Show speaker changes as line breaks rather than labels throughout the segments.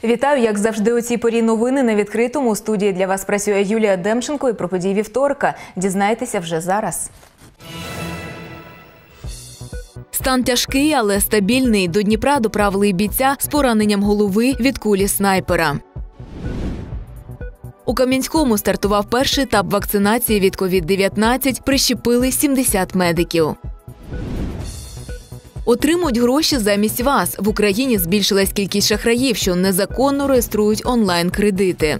Вітаю, як завжди, у цій порі новини на відкритому. У студії для вас працює Юлія Демченко і про події вівторка. Дізнайтеся вже зараз.
Стан тяжкий, але стабільний. До Дніпра доправили бійця з пораненням голови від кулі снайпера. У Кам'янському стартував перший етап вакцинації від COVID-19. Прищепили 70 медиків. Отримують гроші замість вас. В Україні збільшилась кількість шахраїв, що незаконно реєструють онлайн-кредити.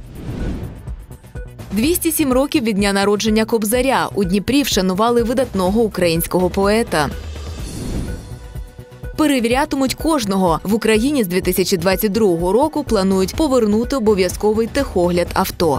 207 років від дня народження Кобзаря. У Дніпрі вшанували видатного українського поета. Перевірятимуть кожного. В Україні з 2022 року планують повернути обов'язковий техогляд авто.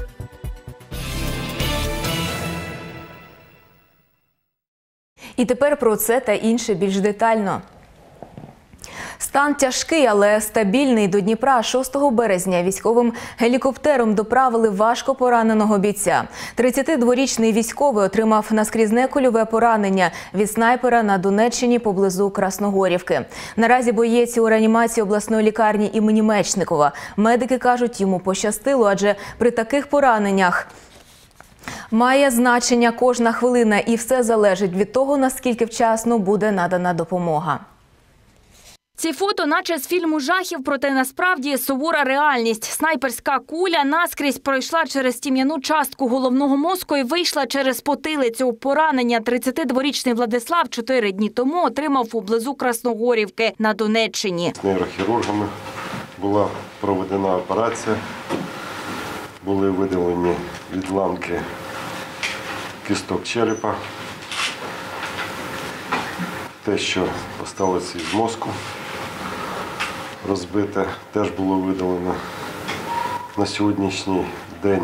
І тепер про це та інше більш детально. Стан тяжкий, але стабільний. До Дніпра 6 березня військовим гелікоптером доправили важко пораненого бійця. 32-річний військовий отримав наскрізне кульове поранення від снайпера на Донеччині поблизу Красногорівки. Наразі боєць у реанімації обласної лікарні імені Мечникова. Медики кажуть, йому пощастило, адже при таких пораненнях має значення кожна хвилина, і все залежить від того, наскільки вчасно буде надана допомога.
Ці фото наче з фільму жахів, проте насправді сувора реальність. Снайперська куля наскрізь пройшла через тім'яну частку головного мозку і вийшла через потилицю. Поранення 32-річний Владислав 4 дні тому отримав поблизу Красногорівки на Донеччині.
З нейрохірургами була проведена операція, були видалені відламки кісток черепа. Те, що залишилося із мозку, розбите, теж було видалено. На сьогоднішній день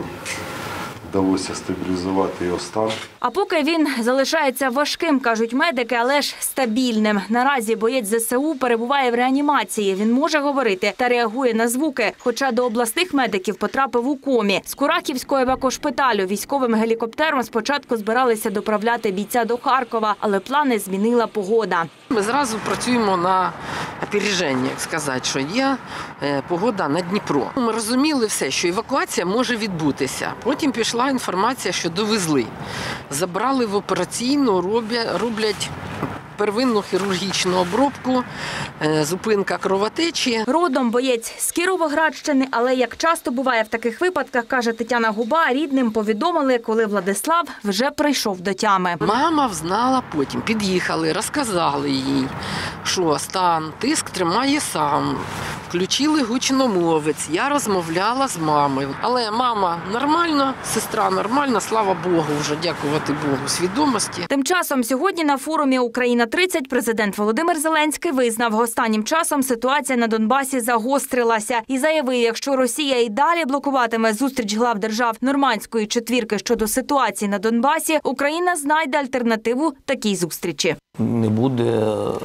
вдалося стабілізувати його стан.
А поки він залишається важким, кажуть медики, але ж стабільним. Наразі боєць ЗСУ перебуває в реанімації. Він може говорити та реагує на звуки, хоча до обласних медиків потрапив у комі. З Курахівського евакошпиталю військовим гелікоптером спочатку збиралися доправляти бійця до Харкова, але плани змінила погода.
Ми зразу працюємо на опереження, як сказати, що є погода на Дніпро. Ми розуміли все, що евакуація може відбутися. Потім пішла інформація, що довезли. Забрали в операційну, роблять первинну хірургічну обробку, зупинка кровотечі.
Родом боєць з Кіровоградщини, але як часто буває в таких випадках, каже Тетяна Губа, рідним повідомили, коли Владислав вже прийшов до тями.
Мама взнала потім, під'їхали, розказали їй, що стан, тиск тримає сам. Включили гучномовець, я розмовляла з мамою. Але мама нормальна, сестра нормальна, слава Богу, вже дякувати Богу, свідомості.
Тим часом сьогодні на форумі «Україна-30» президент Володимир Зеленський визнав, останнім часом ситуація на Донбасі загострилася і заявив, якщо Росія і далі блокуватиме зустріч глав держав Нормандської четвірки щодо ситуації на Донбасі, Україна знайде альтернативу такій зустрічі.
Не буде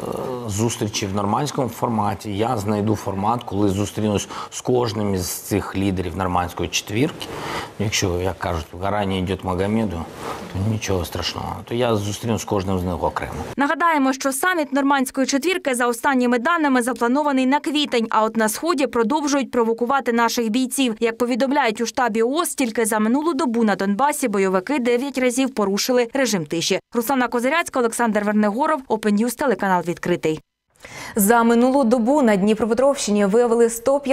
зустрічі в нормандському форматі. Я знайду формат, коли зустрінусь з кожним із цих лідерів нормандської четвірки. Якщо, як кажуть, гора не йде Магомеду, то нічого страшного. То я зустрінусь з кожним з них окремо.
Нагадаємо, що саміт нормандської четвірки за останніми даними запланований на квітень, а от на Сході продовжують провокувати наших бійців. Як повідомляють у штабі ООС, тільки за минулу добу на Донбасі бойовики 9 разів порушили режим тиші. Руслана Козиряцька, Олександр Вернегоров, Open News, телеканал «Відкритий».
За минулу добу на Дніпропетровщині виявили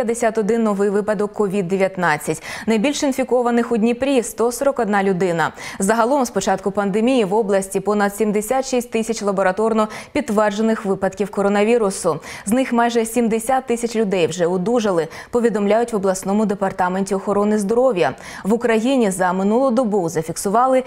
151 новий випадок COVID-19. Найбільше інфікованих у Дніпрі – 141 людина. Загалом з початку пандемії в області понад 76 тисяч лабораторно підтверджених випадків коронавірусу. З них майже 70 тисяч людей вже одужали, повідомляють в обласному департаменті охорони здоров'я. В Україні за минулу добу зафіксували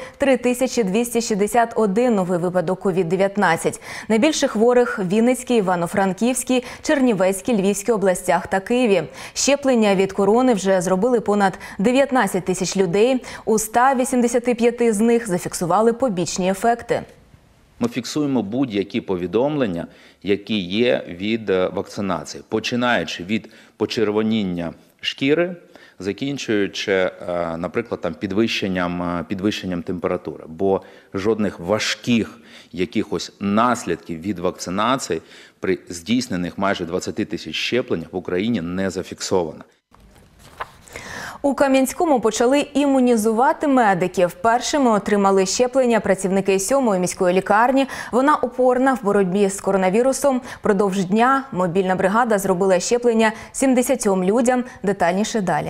3261 новий випадок COVID-19. Найбільше хворих – Вінницький, Івано-Франківській, Чернівецькій, Львівській областях та Києві. Щеплення від корони вже зробили понад 19 тисяч людей. У 185 з них зафіксували побічні ефекти.
Ми фіксуємо будь-які повідомлення, які є від вакцинації, починаючи від почервоніння шкіри закінчуючи, наприклад, там підвищенням температури. Бо жодних важких якихось наслідків від вакцинації при здійснених майже 20 тисяч щепленнях в Україні не зафіксовано.
У Кам'янському почали імунізувати медиків. Першими отримали щеплення працівники 7-ї міської лікарні. Вона опорна в боротьбі з коронавірусом. Продовж дня мобільна бригада зробила щеплення 77 людям. Детальніше далі.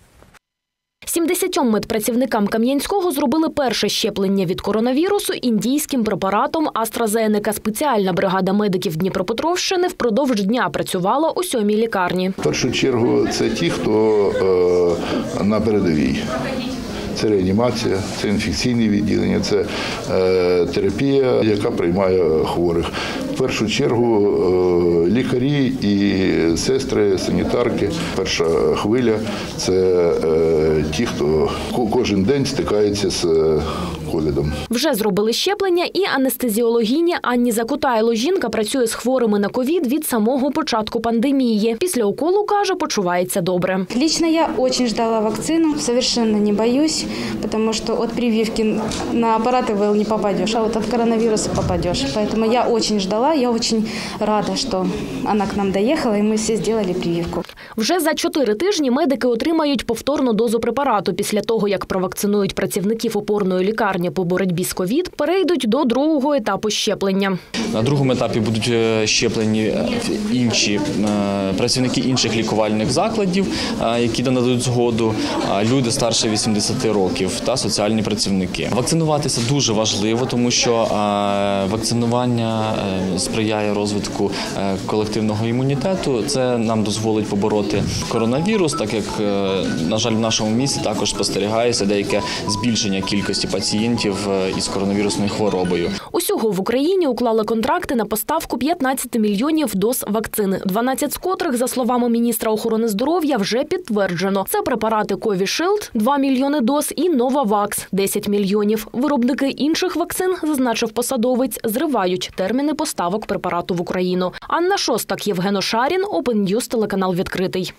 70 медпрацівникам Кам'янського зробили перше щеплення від коронавірусу індійським препаратом AstraZeneca. Спеціальна бригада медиків Дніпропетровщини впродовж дня працювала у 7-й лікарні.
В першу чергу це ті, хто на передовій. Це реанімація, це інфекційне відділення, це терапія, яка приймає хворих. В першу чергу лікарі і сестри, санітарки. Перша хвиля – це ті, хто кожен день стикається з ковідом.
Вже зробили щеплення і анестезіологині Анні Закутайло. Жінка працює з хворими на ковід від самого початку пандемії. Після уколу, каже, почувається добре.
Лично я очень ждала вакцину, совершенно не боюсь, потому что от прививки на аппарат ИВЛ не попадешь, а вот от коронавируса попадешь. Поэтому я очень ждала, я очень рада, что она к нам доехала, и мы все сделали прививку.
Вже за 4 тижні медики отримають повторну дозу препарату. Після того, як провакцинують працівників опорної лікарні по боротьбі з ковід, перейдуть до другого етапу щеплення.
На другому етапі будуть щеплені інші працівники інших лікувальних закладів, які нададуть згоду, люди старше 80 років та соціальні працівники. Вакцинуватися дуже важливо, тому що вакцинування сприяє розвитку колективного імунітету. Це нам дозволить побороти коронавірус, так як, на жаль, в нашому місті також спостерігається деяке збільшення кількості пацієнтів із коронавірусною хворобою.
Усього в Україні уклали контракти на поставку 15 мільйонів доз вакцини, 12 з котрих, за словами міністра охорони здоров'я, вже підтверджено. Це препарати Covishield – 2 мільйони доз і Novavax – 10 мільйонів. Виробники інших вакцин, зазначив посадовець, зривають терміни поставок препарату в Україну. Анна Шостак, Євген Ошарін, Open News, телеканал «Відкритий».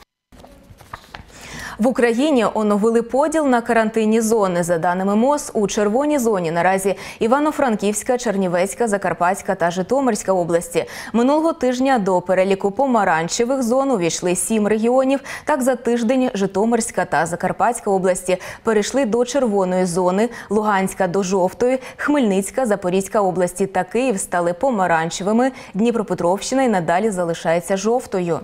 В Україні оновили поділ на карантинні зони. За даними МОЗ, у червоній зоні наразі Івано-Франківська, Чернівецька, Закарпатська та Житомирська області. Минулого тижня до переліку помаранчевих зон увійшли 7 регіонів. Так, за тиждень Житомирська та Закарпатська області перейшли до червоної зони, Луганська – до жовтої, Хмельницька, Запорізька області та Київ стали помаранчевими, Дніпропетровщина й надалі залишається жовтою.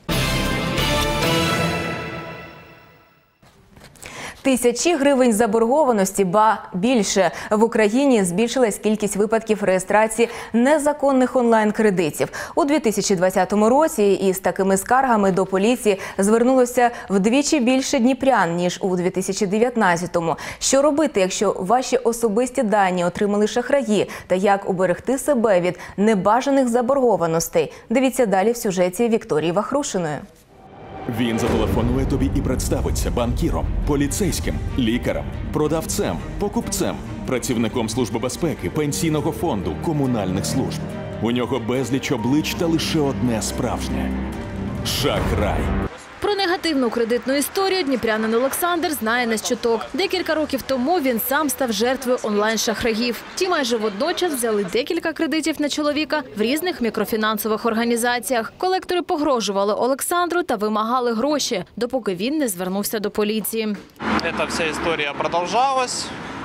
Тисячі гривень заборгованості, ба більше. В Україні збільшилась кількість випадків реєстрації незаконних онлайн-кредитів. У 2020 році із такими скаргами до поліції звернулося вдвічі більше дніпрян, ніж у 2019-му. Що робити, якщо ваші особисті дані отримали шахраї? Та як уберегти себе від небажаних заборгованостей? Дивіться далі в сюжеті Вікторії Вахрушиної.
Він зателефонує тобі і представиться банкіром, поліцейським, лікарем, продавцем, покупцем, працівником Служби безпеки, пенсійного фонду, комунальних служб. У нього безліч облич та лише одне справжнє – шахрай.
Про негативну кредитну історію дніпрянин Олександр знає не з чуток. Декілька років тому він сам став жертвою онлайн-шахраїв. Ті майже водночас взяли декілька кредитів на чоловіка в різних мікрофінансових організаціях. Колектори погрожували Олександру та вимагали гроші, допоки він не звернувся до поліції.
Ця вся історія продовжалась.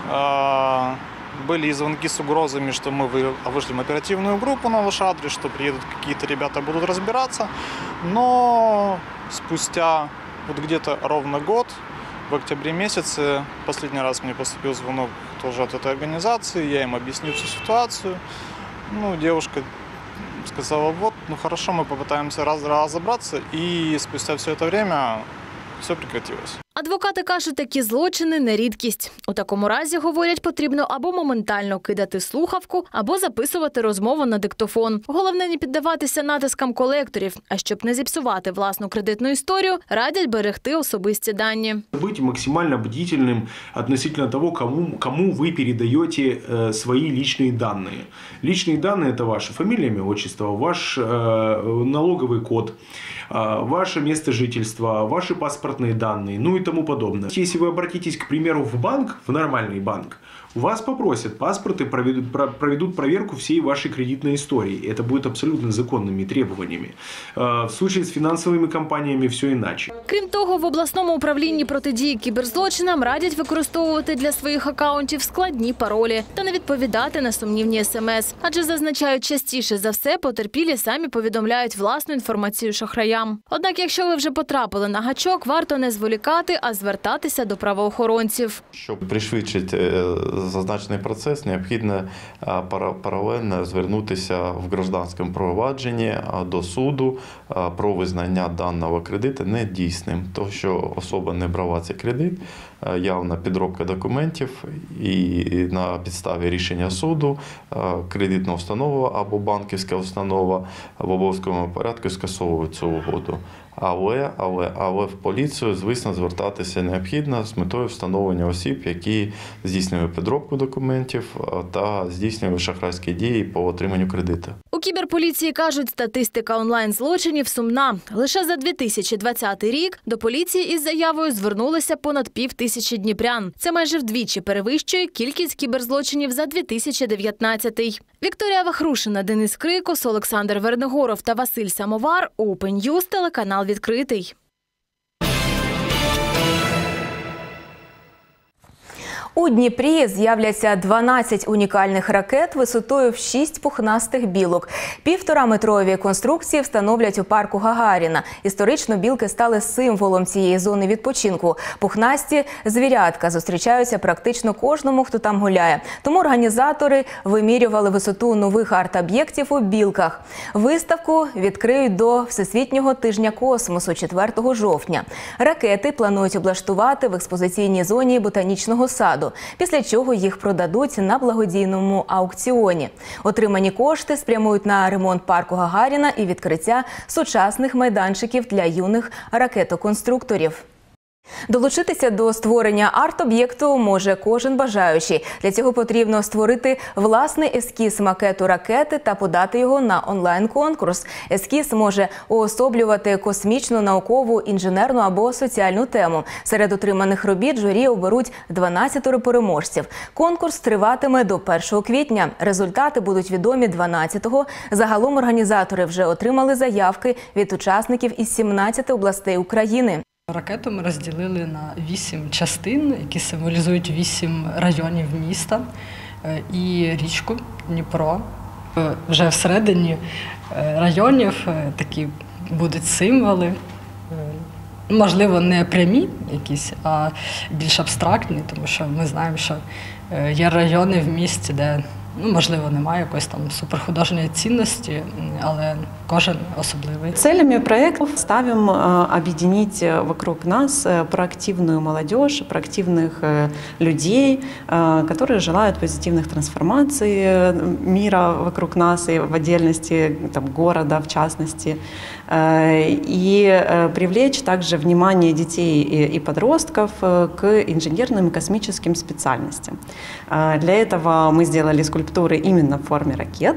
Были звонки с угрозами, что мы вышлем оперативную группу на ваш адрес, что приедут какие-то ребята, будут разбираться. Но спустя вот где-то ровно год, в октябре месяце, последний раз мне поступил звонок тоже от этой организации, я им объяснил всю ситуацию. Ну, девушка сказала, вот, ну хорошо, мы попытаемся разобраться, и спустя все это время все прекратилось.
Адвокати кажуть, такі злочини – не рідкість. У такому разі, говорять, потрібно або моментально кидати слухавку, або записувати розмову на диктофон. Головне – не піддаватися натискам колекторів, а щоб не зіпсувати власну кредитну історію, радять берегти особисті дані.
Быть максимально бдительным относительно того, кому вы передаете свои личные данные. Личные данные – это ваша фамилия, имя, отчество, ваш налоговый код, ваше место жительства, ваши паспортные данные, ну и тому подобное. Если вы обратитесь, к примеру, в банк, в нормальный банк, у вас попросят паспорт и проведут проверку всей вашей кредитной истории. Это будет абсолютно законными требованиями. В случае с финансовыми компаниями все иначе.
Крім того, в обласному управлінні протидії кіберзлочинам радять використовувати для своїх акаунтів складні паролі та не відповідати на сумнівні смс. Адже, зазначають, частіше за все потерпілі самі повідомляють власну інформацію шахраям. Однак, якщо ви вже потрапили на гачок, варто не зволікати, а звертатися до правоохоронців.
Щоб пришвидшити зазначений процес, необхідно паралельно звернутися в громадянському провадженні до суду про визнання даного кредиту недійсним. То, що особа не брала цей кредит, явна підробка документів, і на підставі рішення суду кредитна установа або банківська установа в обов'язковому порядку скасовує цю угоду. Але в поліцію, звісно, звертатися необхідно з метою встановлення осіб, які здійснювали підробку документів та здійснювали шахрайські дії по отриманню кредиту.
У кіберполіції кажуть, статистика онлайн-злочинів сумна. Лише за 2020 рік до поліції із заявою звернулися понад 5000 дніпрян. Це майже вдвічі перевищує кількість кіберзлочинів за 2019. Вікторія Вахрушина, Денис Крикос, Олександр Вернигоров та Василь Самовар. Open News, телеканал «Відкритий».
У Дніпрі з'являться 12 унікальних ракет висотою в 6 пухнастих білок. 1,5-метрові конструкції встановлять у парку Гагаріна. Історично білки стали символом цієї зони відпочинку. Пухнасті звірятка зустрічаються практично кожному, хто там гуляє. Тому організатори вимірювали висоту нових арт-об'єктів у білках. Виставку відкриють до Всесвітнього тижня космосу 4 жовтня. Ракети планують облаштувати в експозиційній зоні ботанічного саду, після чого їх продадуть на благодійному аукціоні. Отримані кошти спрямують на ремонт парку Гагаріна і відкриття сучасних майданчиків для юних ракетоконструкторів. Долучитися до створення арт-об'єкту може кожен бажаючий. Для цього потрібно створити власний ескіз макету ракети та подати його на онлайн-конкурс. Ескіз може уособлювати космічну, наукову, інженерну або соціальну тему. Серед отриманих робіт журі оберуть 12 переможців. Конкурс триватиме до 1 квітня. Результати будуть відомі 12-го. Загалом організатори вже отримали заявки від учасників із 17 областей України.
Ракету ми розділили на 8 частин, які символізують 8 районів міста і річку Дніпро. Вже всередині районів такі будуть символи, можливо, не прямі якісь, а більш абстрактні, тому що ми знаємо, що є райони в місті, де можливо, немає якоїсь там суперхудожньої цінності, але кожен особливий.
Целями проекта ставим объединить вокруг нас проактивную молодежь, проактивных людей, которые желают позитивных трансформаций мира вокруг нас и в отдельности там, города, в частности. И привлечь также внимание детей и подростков к инженерным и космическим специальностям. Для этого мы сделали скульптуры именно в форме ракет.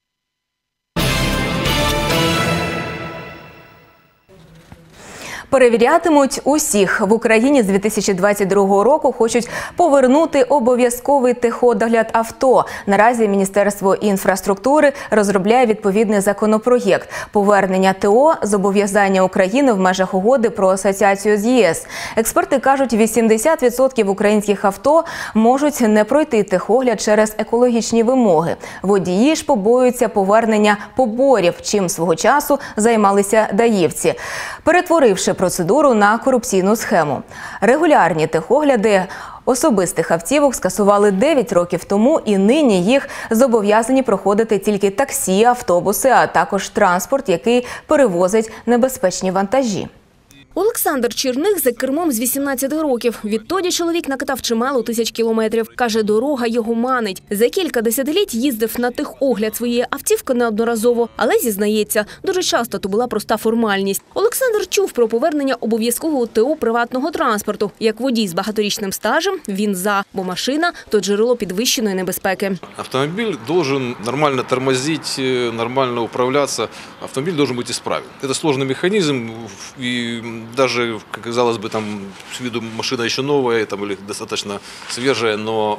Перевірятимуть усіх. В Україні з 2022 року хочуть повернути обов'язковий техогляд авто. Наразі Міністерство інфраструктури розробляє відповідний законопроєкт. Повернення ТО – зобов'язання України в межах угоди про асоціацію з ЄС. Експерти кажуть, 80% українських авто можуть не пройти техогляд через екологічні вимоги. Водії ж побоюються повернення поборів, чим свого часу займалися даївці, перетворивши процедуру на корупційну схему. Регулярні техогляди особистих автівок скасували 9 років тому, і нині їх зобов'язані проходити тільки таксі, автобуси, а також транспорт, який перевозить небезпечні вантажі.
Олександр Черних за кермом з 18 років. Відтоді чоловік накатав чимало тисяч кілометрів. Каже, дорога його манить. За кілька десятиліть їздив на техогляд своєї автівки неодноразово, але зізнається, дуже часто то була проста формальність. Олександр чув про повернення обов'язкового ТО приватного транспорту. Як водій з багаторічним стажем, він за, бо машина – то джерело підвищеної небезпеки.
Автомобиль должен нормально тормозить, нормально управляться. Автомобиль должен быть исправен. Это сложный механизм, и даже, как казалось бы, там с виду машина еще новая там, или достаточно свежая, но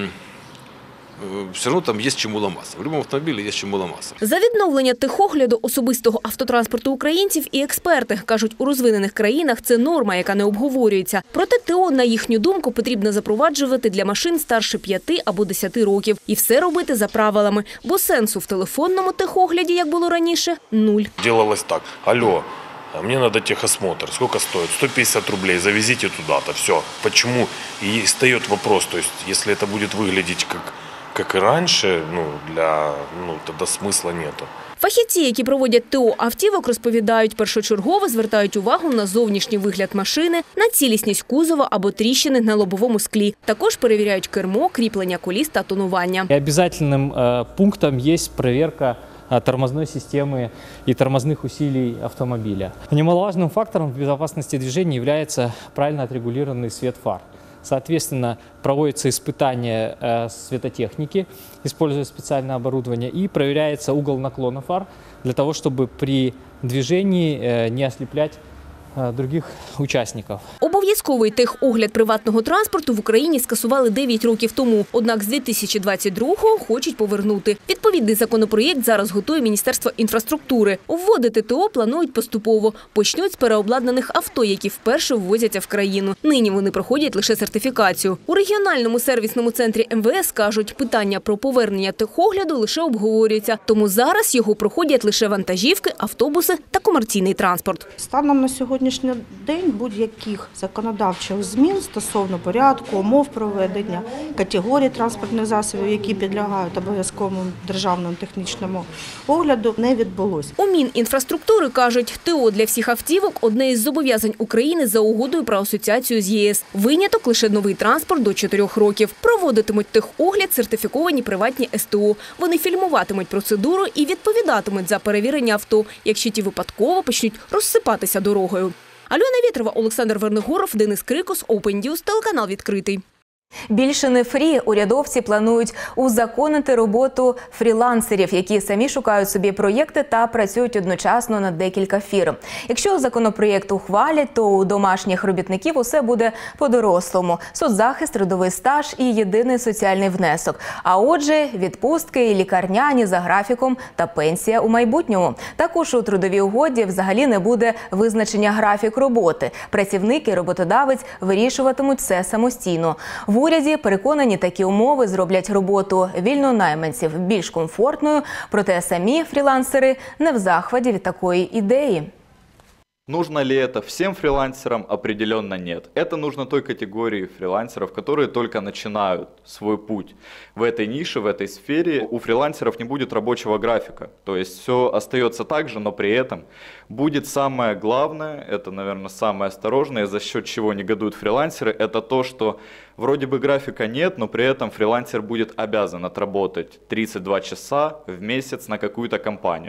все равно там есть чему ломаться. В любом автомобиле есть чему ломаться.
За відновлення техогляду особистого автотранспорту українців і експерти кажуть, у розвинених країнах це норма, яка не обговорюється. Проте ТО, на їхню думку, потрібно запроваджувати для машин старше 5 або 10 років. І все робити за правилами, бо сенсу в телефонному техогляді, як було раніше, нуль.
Делалось так: алло, мне надо техосмотр, сколько стоит? 150 рублей, завезите туда-то, все. Почему? И встает вопрос, то есть, если это будет выглядеть как и раньше, тогда смысла нету.
Фахівці, які проводять ТО автівок, розповідають, першочергово звертають увагу на зовнішній вигляд машини, на цілісність кузова або тріщини на лобовому склі. Також перевіряють кермо, кріплення коліс та тонування.
Обов'язковим пунктом є перевірка тормозной системы и тормозных усилий автомобиля. Немаловажным фактором в безопасности движения является правильно отрегулированный свет фар. Соответственно, проводятся испытания светотехники, используя специальное оборудование, и проверяется угол наклона фар для того, чтобы при движении не ослеплять других учасників.
Обов'язковий техогляд приватного транспорту в Україні скасували 9 років тому. Однак з 2022-го хочуть повернути. Відповідний законопроєкт зараз готує Міністерство інфраструктури. Вводити ТО планують поступово. Почнуть з переобладнаних авто, які вперше ввозяться в країну. Нині вони проходять лише сертифікацію. У регіональному сервісному центрі МВС кажуть, питання про повернення техогляду лише обговорюється. Тому зараз його проходять лише вантажівки, автобуси та комерційний транспорт.
Станом на сьогоднішній день будь-яких законодавчих змін стосовно порядку, умов проведення, категорій транспортних засобів, які підлягають обов'язковому державному технічному огляду, не відбулося.
У Мінінфраструктури кажуть, ТО для всіх автівок – одне із зобов'язань України за угодою про асоціацію з ЄС. Виняток – лише новий транспорт до 4 років. Проводитимуть техогляд сертифіковані приватні СТО. Вони фільмуватимуть процедуру і відповідатимуть за перевірення авто, якщо ті випадково почнуть розсипатися дорогою. Альона Вєтрова, Олександр Вернигоров, Денис Крикос, Open News, телеканал «Відкритий».
Більше не фрі. Урядовці планують узаконити роботу фрілансерів, які самі шукають собі проєкти та працюють одночасно на декілька фірм. Якщо законопроєкт ухвалять, то у домашніх робітників усе буде по-дорослому. Соцзахист, трудовий стаж і єдиний соціальний внесок. А отже, відпустки, лікарняні за графіком та пенсія у майбутньому. Також у трудовій угоді взагалі не буде визначення графік роботи. Працівник і роботодавець вирішуватимуть все самостійно. В уряді переконані, такі умови зроблять роботу вільнонайманців більш комфортною, проте самі фрілансери не в захваті від такої ідеї.
Нужно ли это всем фрилансерам? Определенно нет. Это нужно той категории фрилансеров, которые только начинают свой путь в этой нише, в этой сфере. У фрилансеров не будет рабочего графика. То есть все остается так же, но при этом будет самое главное, это, наверное, самое осторожное, за счет чего негодуют фрилансеры, это то, что вроде бы графика нет, но при этом фрилансер будет обязан отработать 32 часа в месяц на какую-то компанию.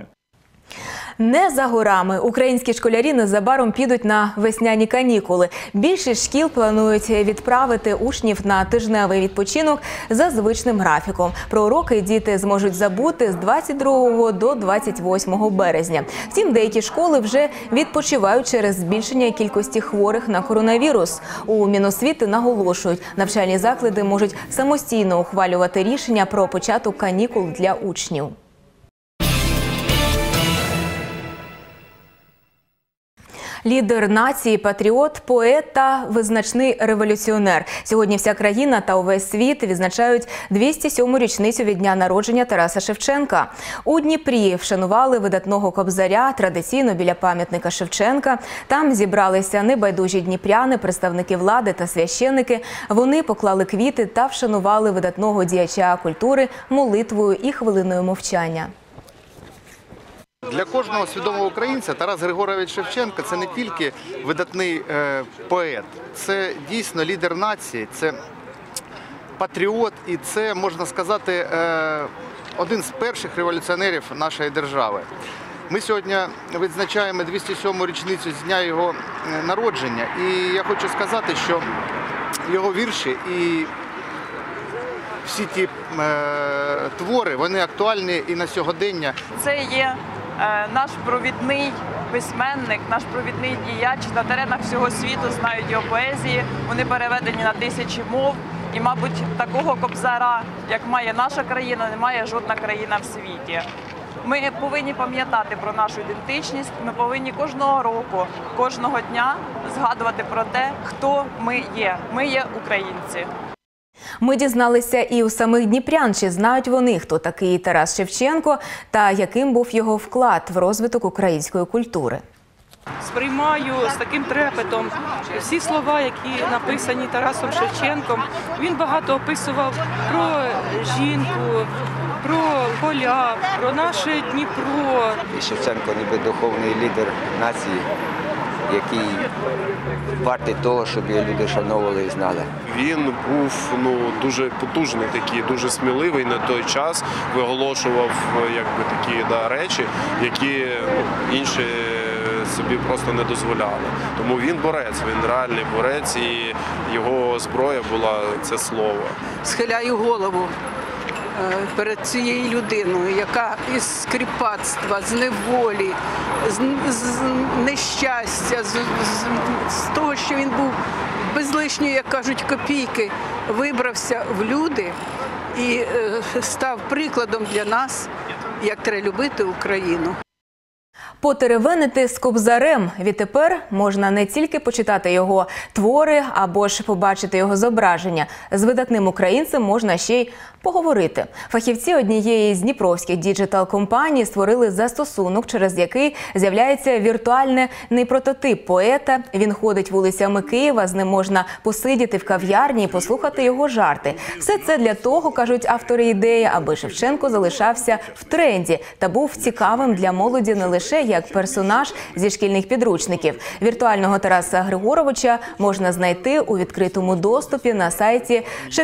Не за горами. Українські школярі незабаром підуть на весняні канікули. Більшість шкіл планують відправити учнів на тижневий відпочинок за звичним графіком. Про уроки діти зможуть забути з 22 до 28 березня. Втім, деякі школи вже відпочивають через збільшення кількості хворих на коронавірус. У Міносвіти наголошують, навчальні заклади можуть самостійно ухвалювати рішення про початок канікул для учнів. Лідер нації, патріот, поет та визначний революціонер. Сьогодні вся країна та увесь світ відзначають 207-му річницю від дня народження Тараса Шевченка. У Дніпрі вшанували видатного кобзаря традиційно біля пам'ятника Шевченка. Там зібралися небайдужі дніпряни, представники влади та священники. Вони поклали квіти та вшанували видатного діяча культури молитвою і хвилиною мовчання.
Для кожного свідомого українця Тарас Григорович Шевченко – це не тільки видатний поет, це дійсно лідер нації, це патріот і це, можна сказати, один з перших революціонерів нашої держави. Ми сьогодні відзначаємо 207-му річницю з дня його народження, і я хочу сказати, що його вірші і всі ті твори, вони актуальні і на сьогодення.
Це є наш провідний письменник, наш провідний діяч. На теренах всього світу знають його поезії, вони переведені на тисячі мов. І, мабуть, такого кобзара, як має наша країна, не має жодна країна в світі. Ми повинні пам'ятати про нашу ідентичність, ми повинні кожного року, кожного дня згадувати про те, хто ми є. Ми є українці.
Ми дізналися і у самих дніпрян, чи знають вони, хто такий Тарас Шевченко та яким був його вклад в розвиток української культури.
Сприймаю з таким трепетом всі слова, які написані Тарасом Шевченком. Він багато описував про жінку, про поля, про наше Дніпро.
Шевченко ніби духовний лідер нації, який вартий того, щоб його люди шановували і знали.
Він був дуже потужний, такий, дуже сміливий на той час, виголошував такі речі, які інші собі просто не дозволяли. Тому він борець, він реальний борець, і його зброя була це слово.
Схиляю голову перед цією людиною, яка із скріпацтва, з неволі, з нещастя, з того, що він був без лишньої, як кажуть, копійки, вибрався в люди і став прикладом для нас, як треба любити Україну.
Потеревенити з Кобзарем. Відтепер можна не тільки почитати його твори або ж побачити його зображення. З видатним українцем можна ще й поговорити. Фахівці однієї з дніпровських діджитал-компаній створили застосунок, через який з'являється віртуальний прототип поета. Він ходить вулицями Києва, з ним можна посидіти в кав'ярні і послухати його жарти. Все це для того, кажуть автори ідеї, аби Шевченко залишався в тренді та був цікавим для молоді не лише як персонаж зі шкільних підручників. Віртуального Тараса Григоровича можна знайти у відкритому доступі на сайті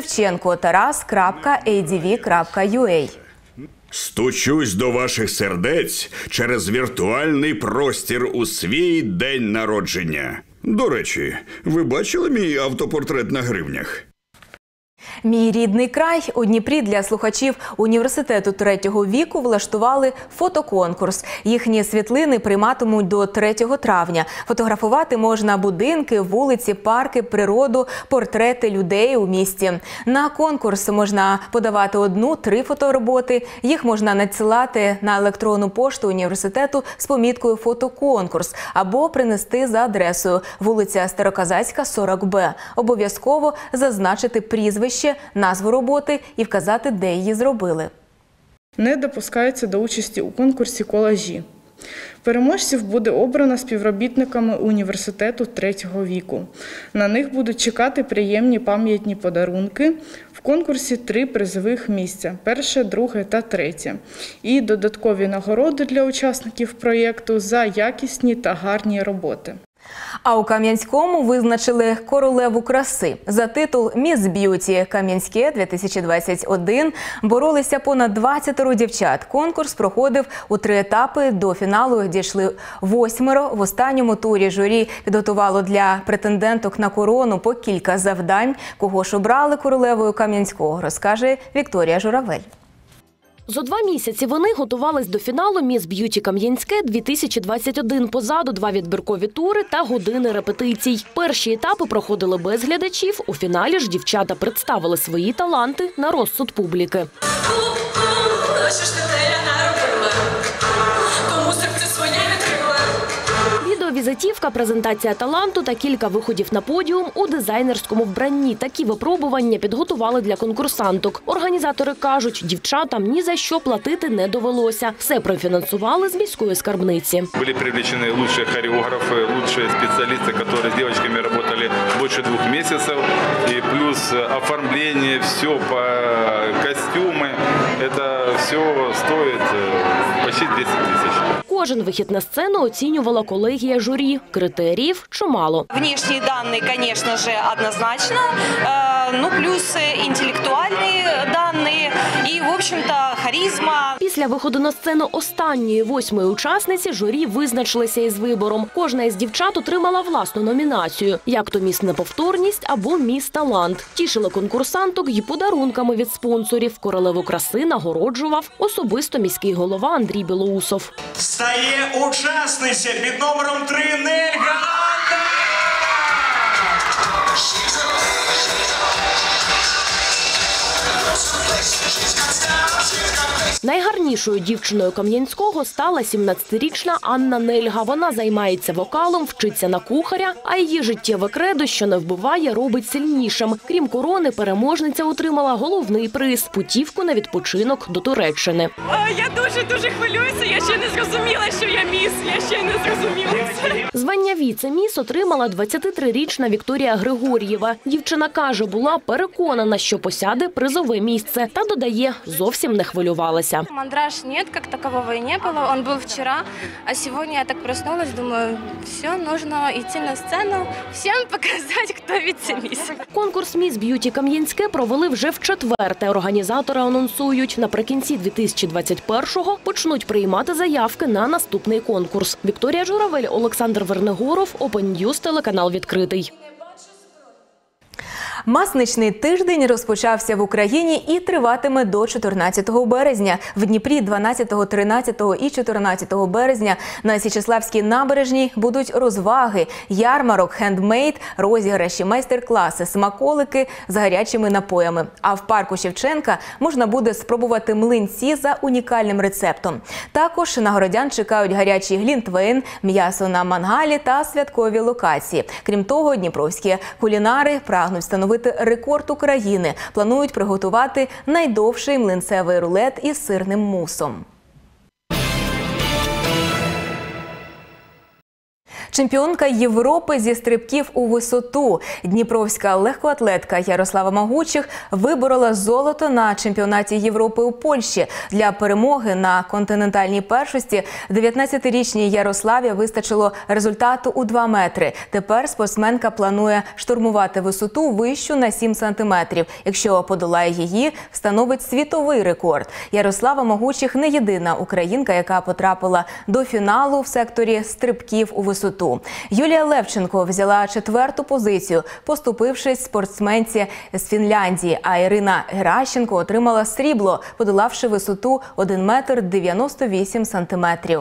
shevchenkotaras.adv.ua.
Стучусь до ваших сердець через віртуальний простір у свій день народження. До речі, ви бачили мій автопортрет на гривнях?
Мій рідний край. У Дніпрі для слухачів університету третього віку влаштували фотоконкурс. Їхні світлини прийматимуть до 3 травня. Фотографувати можна будинки, вулиці, парки, природу, портрети людей у місті. На конкурс можна подавати 1-3 фотороботи. Їх можна надсилати на електронну пошту університету з поміткою «Фотоконкурс» або принести за адресою вулиця Староказацька, 40Б. Обов'язково зазначити прізвище, назву роботи і вказати, де її зробили.
Не допускаються до участі у конкурсі колажі. Переможців буде обрано співробітниками університету третього віку. На них будуть чекати приємні пам'ятні подарунки. В конкурсі 3 призових місця – 1, 2 та 3. І додаткові нагороди для учасників проєкту за якісні та гарні роботи.
А у Кам'янському визначили королеву краси. За титул «Міс Б'юті Кам'янське-2021» боролися понад 20 дівчат. Конкурс проходив у 3 етапи. До фіналу дійшли 8. В останньому турі журі підготувало для претенденток на корону по кілька завдань. Кого ж обрали королевою Кам'янського, розкаже Вікторія Журавель.
За 2 місяці вони готувались до фіналу «Міс Б'юті Кам'янське-2021». Позаду 2 відбіркові тури та години репетицій. Перші етапи проходили без глядачів. У фіналі ж дівчата представили свої таланти на розсуд публіки. Відеовізитівка, презентація таланту та кілька виходів на подіум у дизайнерському вбранні. Такі випробування підготували для конкурсанток. Організатори кажуть, дівчатам ні за що платити не довелося. Все профінансували з міської скарбниці.
Були привлечені лучші хореографи, лучші спеціалісти, які з дівчатками працювали більше 2 місяців. І плюс оформлення, все по костюми. Це все стоїть почти 10 тисяч.
Кожен вихід на сцену оцінювала колегія журі. Критеріїв чимало.
Внешние данные, конечно же, однозначно, ну плюс интеллектуальные данные и, в общем-то, харизма.
Після виходу на сцену останньої 8-ї учасниці журі визначилися із вибором. Кожна із дівчат отримала власну номінацію. Як то «Міс Неповторність» або «Міс Талант». Тішили конкурсанток й подарунками від спонсорів. Королеву краси нагороджував особисто міський голова Андрій Білоусов.
Стає учасниця під номером 3 Нель Галанта!
Найгарнішою дівчиною Кам'янського стала 17-річна Анна Нельга. Вона займається вокалом, вчиться на кухаря, а її життєве кредо, що не вбиває, робить сильнішим. Крім корони, переможниця отримала головний приз – путівку на відпочинок до Туреччини.
Я дуже хвилююся, я ще не зрозуміла, що я міс, я ще не зрозуміла це.
Звання віце-міс отримала 23-річна Вікторія Григор'єва. Дівчина каже, була переконана, що посяде призове місце. Та додає, зовсім не хвилювалася.
Мандраж нет, как такового и не было. Он был вчера, а сегодня я так проснулась, думаю, все, нужно идти на сцену, всем показать, кто вице-мисс.
Конкурс «Міс Б'юті Кам'янське» провели вже вчетверте. Організатори анонсують, наприкінці 2021-го почнуть приймати заявки на наступний конкурс. Вікторія Журавель, Олександр Вернегоров, Open News, телеканал «Відкритий».
Масничний тиждень розпочався в Україні і триватиме до 14 березня. В Дніпрі 12, 13 і 14 березня на Січеславській набережній будуть розваги, ярмарок, хендмейд, розіграші, майстер-класи, смаколики з гарячими напоями. А в парку Шевченка можна буде спробувати млинці за унікальним рецептом. Також на городян чекають гарячий глінтвейн, м'ясо на мангалі та святкові локації. Крім того, дніпровські кулінари прагнуть встановити рекорд України. Планують приготувати найдовший млинцевий рулет із сирним мусом. Чемпіонка Європи зі стрибків у висоту. Дніпровська легкоатлетка Ярослава Могучих виборола золото на чемпіонаті Європи у Польщі. Для перемоги на континентальній першості 19-річній Ярославі вистачило результату у 2 метри. Тепер спортсменка планує штурмувати висоту вищу на 7 сантиметрів. Якщо подолає її, встановить світовий рекорд. Ярослава Могучих не єдина українка, яка потрапила до фіналу в секторі стрибків у висоту. Юлія Левченко взяла 4-ту позицію, поступившись спортсменці з Фінляндії, а Ірина Геращенко отримала срібло, подолавши висоту 1 метр 98 сантиметрів.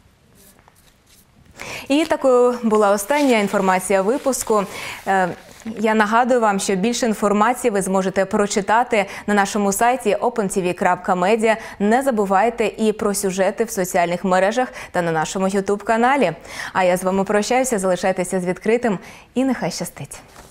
І такою була остання інформація випуску. Я нагадую вам, що більше інформації ви зможете прочитати на нашому сайті opentv.media. Не забувайте і про сюжети в соціальних мережах та на нашому YouTube-каналі. А я з вами прощаюся, залишайтеся з відкритим і нехай щастить.